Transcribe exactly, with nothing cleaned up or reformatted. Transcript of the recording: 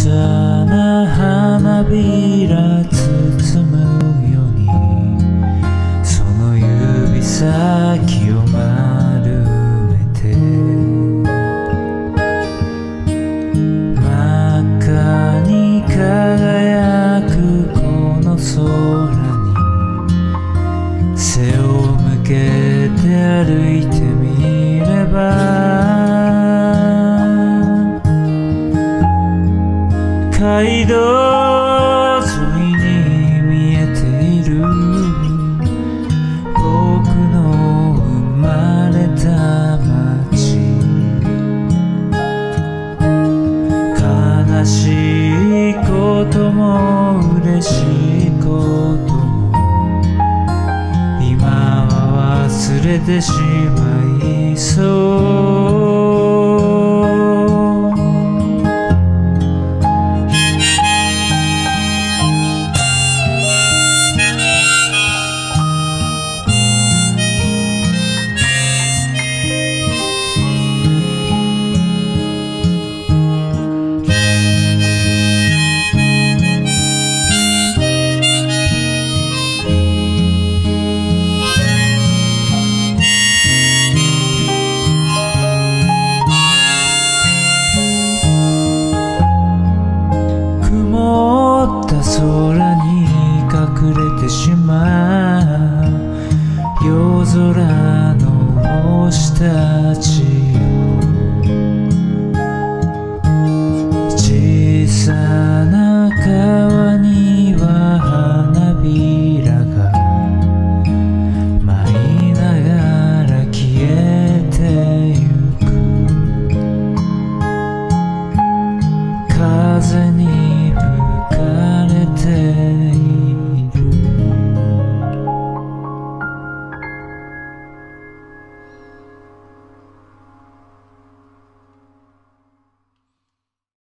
さな花びら包むようにその指先を丸めて真っ赤に輝くこの空に背を向けて歩いてみれば街道沿いに見えている僕の生まれた街悲しいことも嬉しいことも今は忘れてしまいそう空に隠れてしまう夜空の星たちよ小さな川には花びらが舞いながら消えてゆく風に